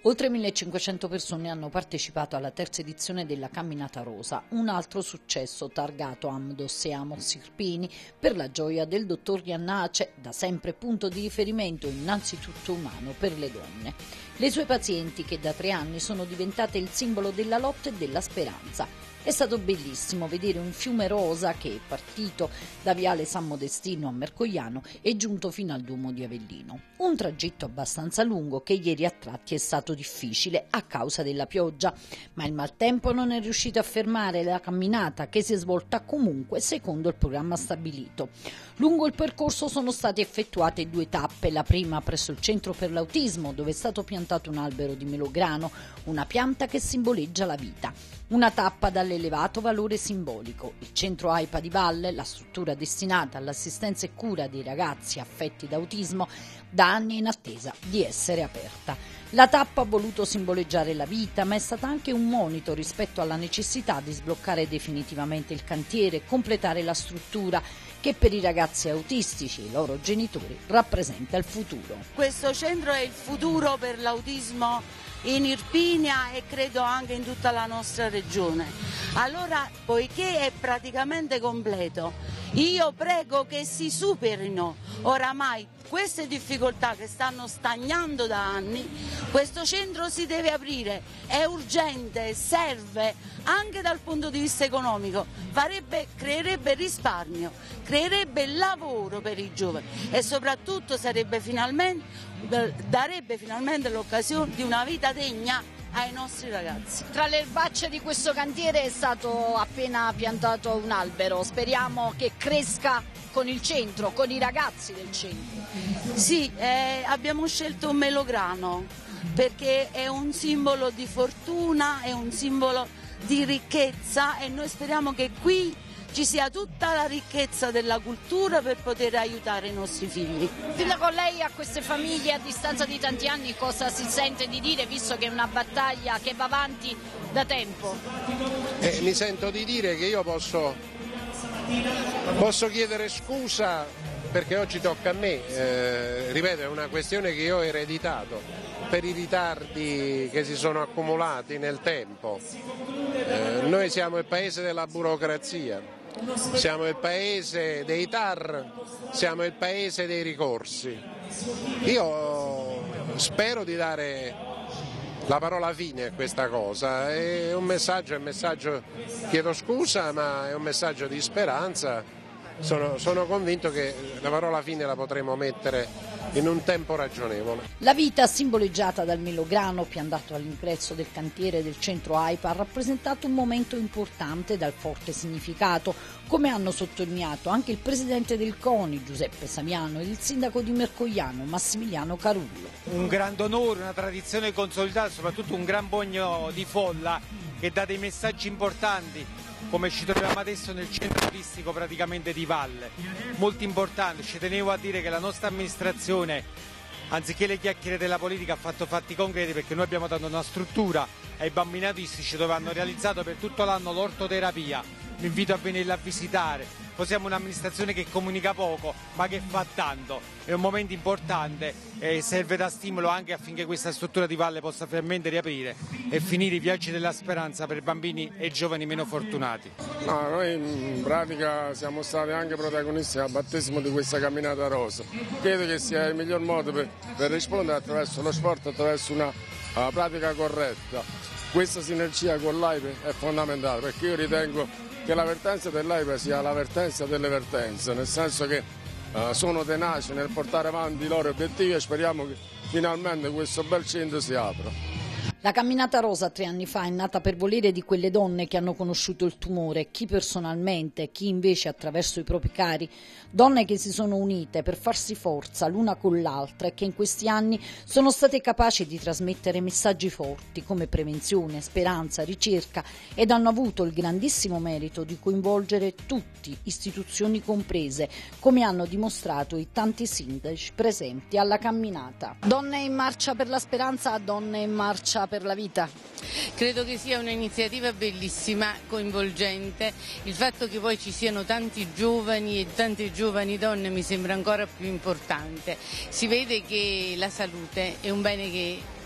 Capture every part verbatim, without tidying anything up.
Oltre millecinquecento persone hanno partecipato alla terza edizione della Camminata Rosa, un altro successo targato Amdos e Amos Irpini per la gioia del dottor Iannace, da sempre punto di riferimento innanzitutto umano per le donne. Le sue pazienti che da tre anni sono diventate il simbolo della lotta e della speranza. È stato bellissimo vedere un fiume rosa che è partito da Viale San Modestino a Mercogliano e giunto fino al Duomo di Avellino. Un tragitto abbastanza lungo che ieri a tratti è stato difficile a causa della pioggia, ma il maltempo non è riuscito a fermare la camminata che si è svolta comunque secondo il programma stabilito. Lungo il percorso sono state effettuate due tappe, la prima presso il Centro per l'Autismo dove è stato piantato un albero di melograno, una pianta che simboleggia la vita. Una tappa dall'elevato valore simbolico. Il centro AIPA di Valle, la struttura destinata all'assistenza e cura dei ragazzi affetti da autismo, da anni è in attesa di essere aperta. La tappa ha voluto simboleggiare la vita, ma è stata anche un monito rispetto alla necessità di sbloccare definitivamente il cantiere, completare la struttura che per i ragazzi autistici e i loro genitori rappresenta il futuro. Questo centro è il futuro per l'autismo in Irpinia e credo anche in tutta la nostra regione. Allora, poiché è praticamente completo, io prego che si superino oramai queste difficoltà che stanno stagnando da anni. Questo centro si deve aprire, è urgente, serve anche dal punto di vista economico, farebbe, creerebbe risparmio, creerebbe lavoro per i giovani e soprattutto sarebbe finalmente, darebbe finalmente l'occasione di una vita degna ai nostri ragazzi. Tra le erbacce di questo cantiere è stato appena piantato un albero, speriamo che cresca con il centro, con i ragazzi del centro. Sì, eh, abbiamo scelto un melograno perché è un simbolo di fortuna, è un simbolo di ricchezza e noi speriamo che qui ci sia tutta la ricchezza della cultura per poter aiutare i nostri figli. Sindaco, lei a queste famiglie a distanza di tanti anni cosa si sente di dire, visto che è una battaglia che va avanti da tempo? Eh, mi sento di dire che io posso, posso chiedere scusa perché oggi tocca a me, eh, ripeto, è una questione che io ho ereditato per i ritardi che si sono accumulati nel tempo. Eh, noi siamo il paese della burocrazia, siamo il paese dei T A R, siamo il paese dei ricorsi. Io spero di dare la parola fine a questa cosa, è un messaggio, è un messaggio, chiedo scusa, ma è un messaggio di speranza. Sono, sono convinto che la parola fine la potremo mettere in un tempo ragionevole. La vita simboleggiata dal melograno piantato all'ingresso del cantiere del centro AIPA ha rappresentato un momento importante dal forte significato, come hanno sottolineato anche il presidente del CONI Giuseppe Saviano e il sindaco di Mercogliano Massimiliano Carullo. Un grande onore, una tradizione consolidata, soprattutto un gran bagno di folla che dà dei messaggi importanti, come ci troviamo adesso nel centro turistico praticamente di Valle, molto importante. Ci tenevo a dire che la nostra amministrazione, anziché le chiacchiere della politica, ha fatto fatti concreti, perché noi abbiamo dato una struttura ai bambini autistici dove hanno realizzato per tutto l'anno l'ortoterapia. Vi invito a venirla a visitare. Poi siamo un'amministrazione che comunica poco ma che fa tanto, è un momento importante e serve da stimolo anche affinché questa struttura di Valle possa finalmente riaprire e finire i viaggi della speranza per bambini e giovani meno fortunati. No, noi in pratica siamo stati anche protagonisti al battesimo di questa camminata rosa. Credo che sia il miglior modo per, per rispondere attraverso lo sport, attraverso una uh, pratica corretta. Questa sinergia con l'A I P A è fondamentale, perché io ritengo che la vertenza dell'A I P A sia la vertenza delle vertenze, nel senso che uh, sono tenaci nel portare avanti i loro obiettivi e speriamo che finalmente questo bel centro si apra. La Camminata Rosa tre anni fa è nata per volere di quelle donne che hanno conosciuto il tumore, chi personalmente, chi invece attraverso i propri cari, donne che si sono unite per farsi forza l'una con l'altra e che in questi anni sono state capaci di trasmettere messaggi forti come prevenzione, speranza, ricerca ed hanno avuto il grandissimo merito di coinvolgere tutti, istituzioni comprese, come hanno dimostrato i tanti sindaci presenti alla camminata. Donne in marcia per la speranza, donne in marcia per per la vita. Credo che sia un'iniziativa bellissima, coinvolgente. Il fatto che poi ci siano tanti giovani e tante giovani donne mi sembra ancora più importante. Si vede che la salute è un bene che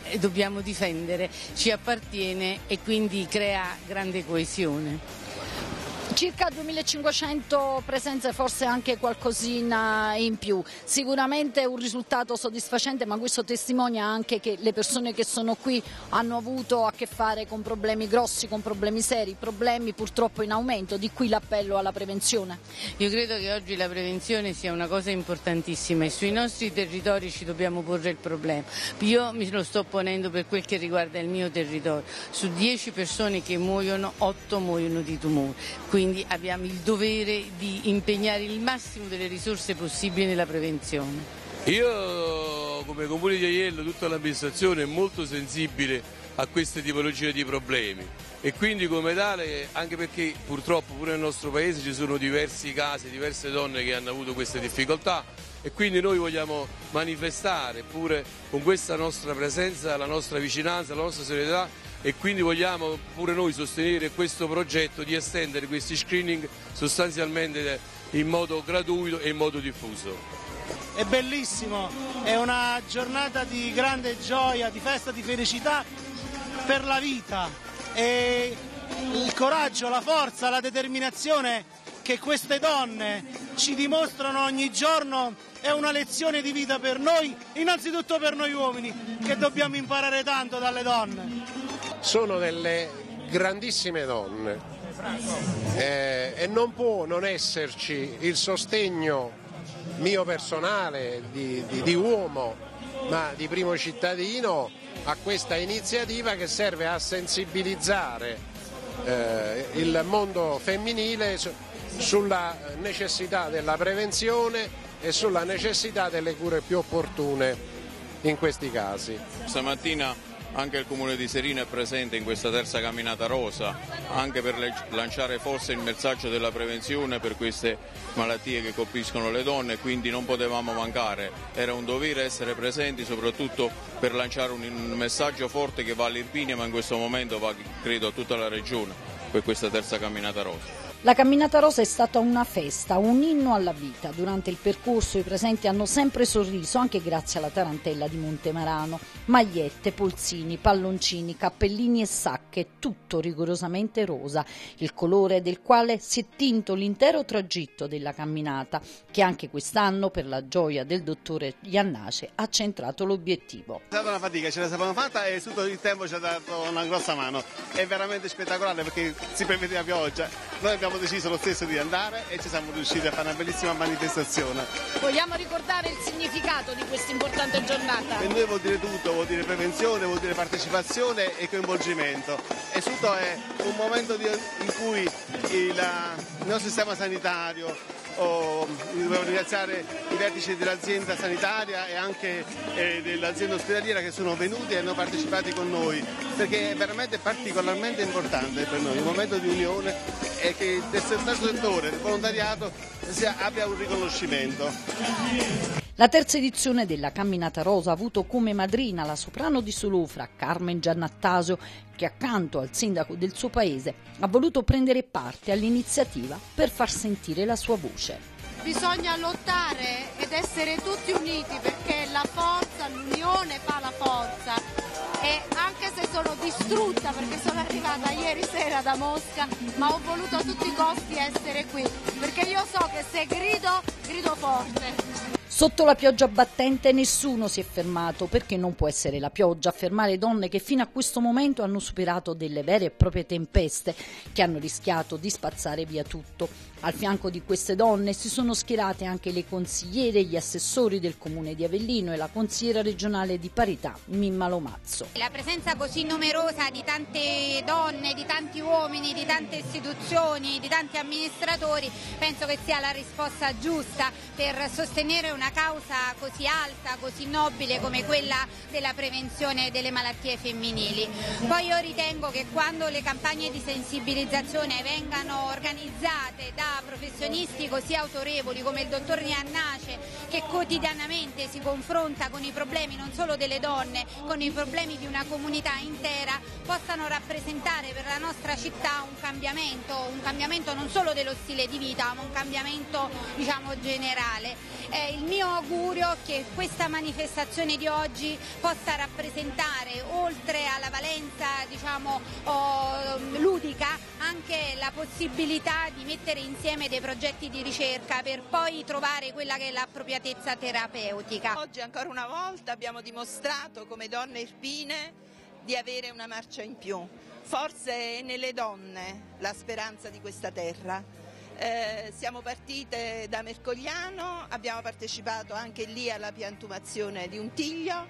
dobbiamo difendere, ci appartiene e quindi crea grande coesione. Circa duemilacinquecento presenze, forse anche qualcosina in più, sicuramente un risultato soddisfacente, ma questo testimonia anche che le persone che sono qui hanno avuto a che fare con problemi grossi, con problemi seri, problemi purtroppo in aumento, di qui l'appello alla prevenzione. Io credo che oggi la prevenzione sia una cosa importantissima e sui nostri territori ci dobbiamo porre il problema. Io mi lo sto ponendo per quel che riguarda il mio territorio, su dieci persone che muoiono, otto muoiono di tumore. Quindi abbiamo il dovere di impegnare il massimo delle risorse possibili nella prevenzione. Io come Comune di Aiello, tutta l'amministrazione è molto sensibile a queste tipologie di problemi e quindi come tale, anche perché purtroppo pure nel nostro paese ci sono diversi casi, diverse donne che hanno avuto queste difficoltà e quindi noi vogliamo manifestare pure con questa nostra presenza, la nostra vicinanza, la nostra solidarietà e quindi vogliamo pure noi sostenere questo progetto di estendere questi screening sostanzialmente in modo gratuito e in modo diffuso. È bellissimo, è una giornata di grande gioia, di festa, di felicità per la vita e il coraggio, la forza, la determinazione che queste donne ci dimostrano ogni giorno è una lezione di vita per noi, innanzitutto per noi uomini, che dobbiamo imparare tanto dalle donne. Sono delle grandissime donne eh, e non può non esserci il sostegno mio personale di, di, di uomo, ma di primo cittadino, a questa iniziativa che serve a sensibilizzare eh, il mondo femminile sulla necessità della prevenzione e sulla necessità delle cure più opportune in questi casi. Stamattina anche il Comune di Serino è presente in questa terza camminata rosa, anche per lanciare forse il messaggio della prevenzione per queste malattie che colpiscono le donne, quindi non potevamo mancare, era un dovere essere presenti soprattutto per lanciare un messaggio forte che va all'Irpinia ma in questo momento va credo a tutta la regione per questa terza camminata rosa. La camminata rosa è stata una festa, un inno alla vita. Durante il percorso i presenti hanno sempre sorriso, anche grazie alla tarantella di Montemarano. Magliette, polsini, palloncini, cappellini e sacche, tutto rigorosamente rosa, il colore del quale si è tinto l'intero tragitto della camminata, che anche quest'anno, per la gioia del dottore Iannace, ha centrato l'obiettivo. È stata una fatica, ce la siamo fatta e tutto il tempo ci ha dato una grossa mano. È veramente spettacolare perché si prevedeva pioggia. Noi abbiamo deciso lo stesso di andare e ci siamo riusciti a fare una bellissima manifestazione. Vogliamo ricordare il significato di questa importante giornata? Per noi vuol dire tutto, vuol dire prevenzione, vuol dire partecipazione e coinvolgimento. E tutto è un momento di, in cui il, il nostro sistema sanitario, oh, dobbiamo ringraziare i vertici dell'azienda sanitaria e anche eh, dell'azienda ospedaliera che sono venuti e hanno partecipato con noi, perché è veramente particolarmente importante per noi, un momento di unione e che del terzo settore, del volontariato, sia, abbia un riconoscimento. La terza edizione della Camminata Rosa ha avuto come madrina la soprano di Solofra, Carmen Giannattasio, che accanto al sindaco del suo paese ha voluto prendere parte all'iniziativa per far sentire la sua voce. Bisogna lottare ed essere tutti uniti perché la forza, l'unione fa la forza. E anche se sono distrutta perché sono arrivata ieri sera da Mosca, ma ho voluto a tutti i costi essere qui, perché io so che se grido, grido forte. Sotto la pioggia battente nessuno si è fermato, perché non può essere la pioggia a fermare donne che fino a questo momento hanno superato delle vere e proprie tempeste, che hanno rischiato di spazzare via tutto. Al fianco di queste donne si sono schierate anche le consigliere e gli assessori del comune di Avellino e la consigliera regionale di parità Mimma Lomazzo. La presenza così numerosa di tante donne, di tanti uomini, di tante istituzioni, di tanti amministratori, penso che sia la risposta giusta per sostenere una causa così alta, così nobile come quella della prevenzione delle malattie femminili. Poi io ritengo che quando le campagne di sensibilizzazione vengano organizzate da professionisti così autorevoli come il dottor Iannace, che quotidianamente si confronta con i problemi non solo delle donne, con i problemi di una comunità intera, possano rappresentare per la nostra città un cambiamento, un cambiamento non solo dello stile di vita, ma un cambiamento, diciamo, generale. Eh, il mio augurio è che questa manifestazione di oggi possa rappresentare, oltre alla valenza, diciamo, oh, ludica, anche la possibilità di mettere insieme dei progetti di ricerca per poi trovare quella che è l'appropriatezza terapeutica. Oggi ancora una volta abbiamo dimostrato come donne irpine di avere una marcia in più. Forse è nelle donne la speranza di questa terra. Eh, siamo partite da Mercogliano, abbiamo partecipato anche lì alla piantumazione di un tiglio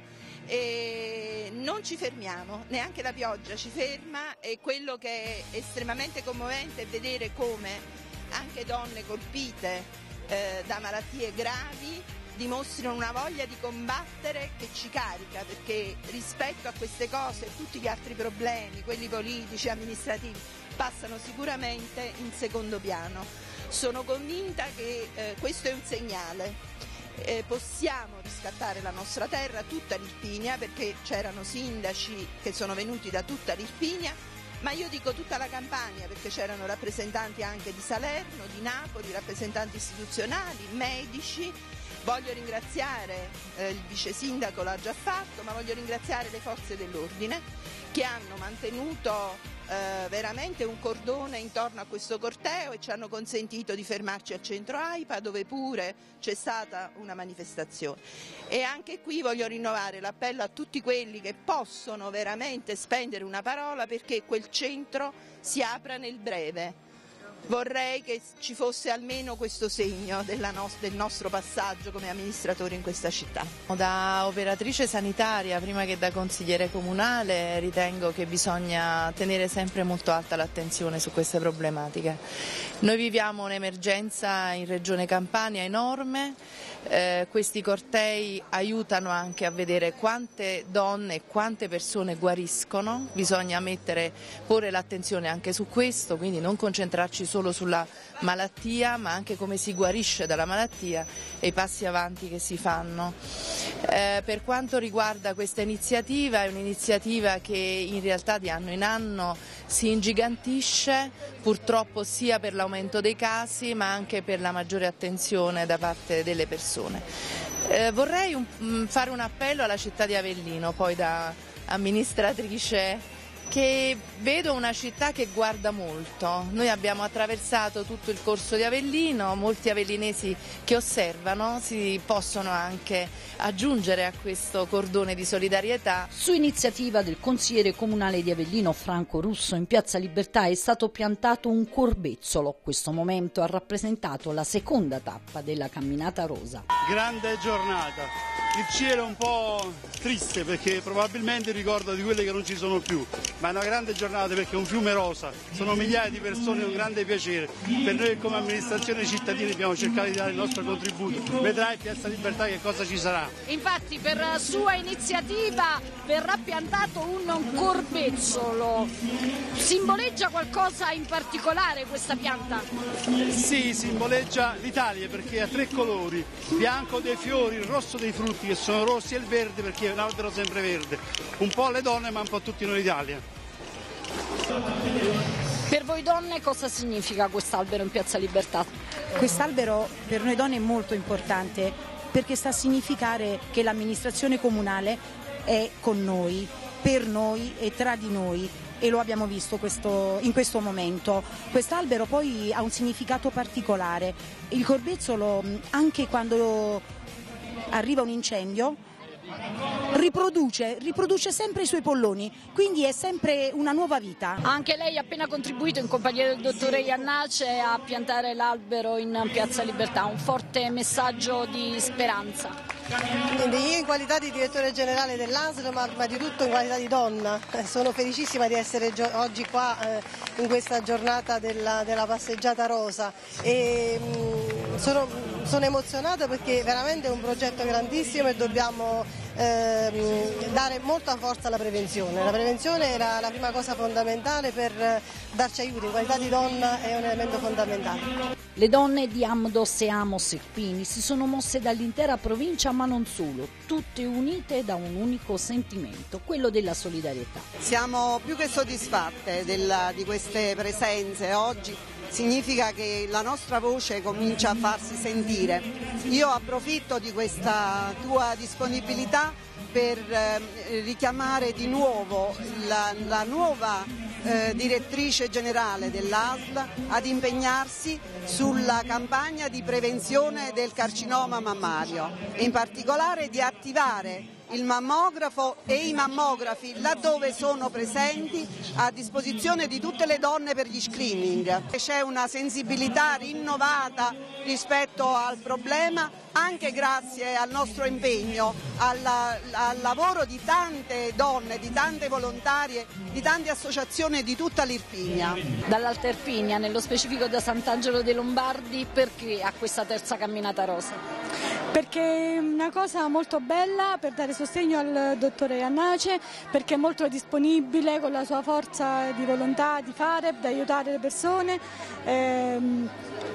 e non ci fermiamo, neanche la pioggia ci ferma, e quello che è estremamente commovente è vedere come anche donne colpite eh, da malattie gravi dimostrano una voglia di combattere che ci carica, perché rispetto a queste cose tutti gli altri problemi, quelli politici, amministrativi, passano sicuramente in secondo piano. Sono convinta che eh, questo è un segnale. Eh, possiamo riscattare la nostra terra, tutta l'Irpinia, perché c'erano sindaci che sono venuti da tutta l'Irpinia, ma io dico tutta la Campania, perché c'erano rappresentanti anche di Salerno, di Napoli, rappresentanti istituzionali, medici. Voglio ringraziare, eh, il vice sindaco l'ha già fatto, ma voglio ringraziare le forze dell'ordine che hanno mantenuto eh, veramente un cordone intorno a questo corteo e ci hanno consentito di fermarci al centro AIPA, dove pure c'è stata una manifestazione. E anche qui voglio rinnovare l'appello a tutti quelli che possono veramente spendere una parola perché quel centro si apra nel breve. Vorrei che ci fosse almeno questo segno della no- del nostro passaggio come amministratore in questa città. Da operatrice sanitaria, prima che da consigliere comunale, ritengo che bisogna tenere sempre molto alta l'attenzione su queste problematiche. Noi viviamo un'emergenza in Regione Campania enorme, eh, questi cortei aiutano anche a vedere quante donne e quante persone guariscono, bisogna mettere, porre l'attenzione anche su questo, quindi non concentrarci solo sulla malattia, ma anche come si guarisce dalla malattia e i passi avanti che si fanno. Eh, per quanto riguarda questa iniziativa, è un'iniziativa che in realtà di anno in anno si ingigantisce, purtroppo sia per l'aumento dei casi ma anche per la maggiore attenzione da parte delle persone. Eh, vorrei un, fare un appello alla città di Avellino, poi da amministratrice, che vedo una città che guarda molto. Noi abbiamo attraversato tutto il corso di Avellino, molti avellinesi che osservano si possono anche aggiungere a questo cordone di solidarietà. Su iniziativa del consigliere comunale di Avellino Franco Russo, in Piazza Libertà è stato piantato un corbezzolo. Questo momento ha rappresentato la seconda tappa della camminata rosa. Grande giornata, il cielo è un po' triste perché probabilmente ricorda di quelle che non ci sono più, ma è una grande giornata perché è un fiume rosa, sono migliaia di persone, un grande piacere. Per noi come amministrazione cittadina abbiamo cercato di dare il nostro contributo. Vedrai Piazza Libertà che cosa ci sarà. Infatti per sua iniziativa verrà piantato un corbezzolo. Simboleggia qualcosa in particolare questa pianta? Sì, simboleggia l'Italia perché ha tre colori, bianco dei fiori, il rosso dei frutti che sono rossi e il verde perché è un albero sempre verde. Un po' le donne ma un po' tutti noi Italia. Per voi donne cosa significa quest'albero in Piazza Libertà? Quest'albero per noi donne è molto importante perché sta a significare che l'amministrazione comunale è con noi, per noi e tra di noi, e lo abbiamo visto questo, in questo momento. Quest'albero poi ha un significato particolare. Il corbezzolo, anche quando arriva un incendio, riproduce, riproduce sempre i suoi polloni, quindi è sempre una nuova vita. Anche lei ha appena contribuito in compagnia del dottore Iannace a piantare l'albero in Piazza Libertà, un forte messaggio di speranza. Quindi io in qualità di direttore generale dell'A S L, ma prima di tutto in qualità di donna, sono felicissima di essere oggi qua eh, in questa giornata della, della passeggiata rosa e mh, sono, sono emozionata perché veramente è un progetto grandissimo e dobbiamo ehm, dare molta forza alla prevenzione. La prevenzione era la prima cosa fondamentale per darci aiuto, in qualità di donna è un elemento fondamentale. Le donne di Amdos e Amos Irpini si sono mosse dall'intera provincia, ma non solo, tutte unite da un unico sentimento, quello della solidarietà. Siamo più che soddisfatte della, di queste presenze oggi, significa che la nostra voce comincia a farsi sentire. Io approfitto di questa tua disponibilità per eh, richiamare di nuovo la, la nuova Eh, direttrice generale dell'A S L ad impegnarsi sulla campagna di prevenzione del carcinoma mammario, in particolare di attivare il mammografo e i mammografi laddove sono presenti a disposizione di tutte le donne per gli screening. C'è una sensibilità rinnovata rispetto al problema, anche grazie al nostro impegno, alla, al lavoro di tante donne, di tante volontarie, di tante associazioni di tutta l'Irpinia. Dall'Alta Irpinia, nello specifico da Sant'Angelo dei Lombardi, perché a questa terza camminata rosa? Perché è una cosa molto bella per dare sostegno al dottore Iannace, perché è molto disponibile con la sua forza di volontà di fare, di aiutare le persone, ehm,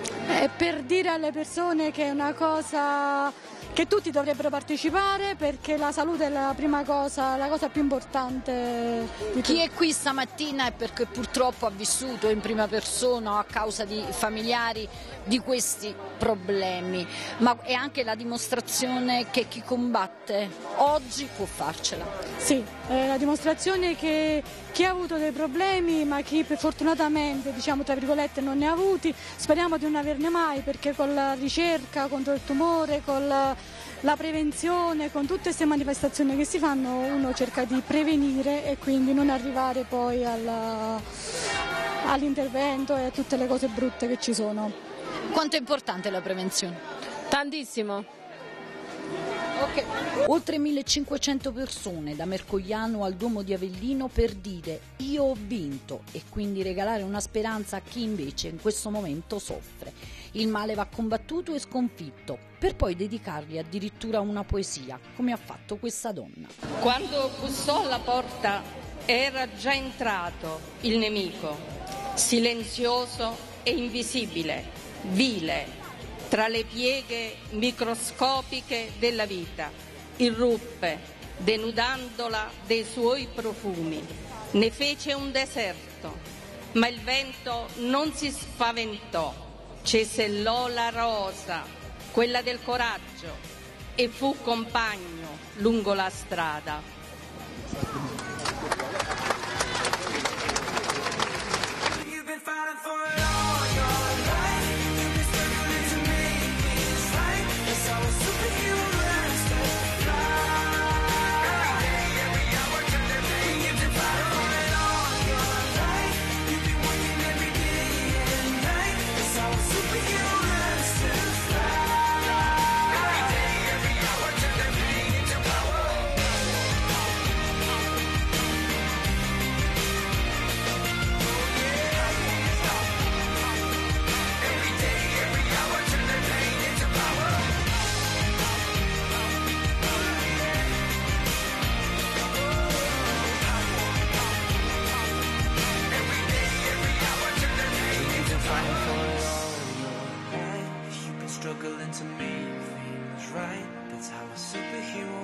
e per dire alle persone che è una cosa che tutti dovrebbero partecipare, perché la salute è la prima cosa, la cosa più importante di Chi è qui stamattina è perché purtroppo ha vissuto in prima persona o a causa di familiari di questi problemi, ma è anche la dimostrazione che chi combatte oggi può farcela. Sì, è la dimostrazione che chi ha avuto dei problemi, ma chi fortunatamente, diciamo tra virgolette, non ne ha avuti, speriamo di non averne mai, perché con la ricerca contro il tumore, con la, la prevenzione, con tutte queste manifestazioni che si fanno, uno cerca di prevenire e quindi non arrivare poi alla, all'intervento e a tutte le cose brutte che ci sono. Quanto è importante la prevenzione? Tantissimo. Okay. Oltre millecinquecento persone da Mercogliano al Duomo di Avellino per dire io ho vinto e quindi regalare una speranza a chi invece in questo momento soffre. Il male va combattuto e sconfitto, per poi dedicargli addirittura una poesia, come ha fatto questa donna. Quando bussò alla porta era già entrato il nemico, silenzioso e invisibile, vile, tra le pieghe microscopiche della vita, irruppe, denudandola dei suoi profumi. Ne fece un deserto, ma il vento non si spaventò, cesellò la rosa, quella del coraggio, e fu compagno lungo la strada. Struggling to make things right. That's how a superhero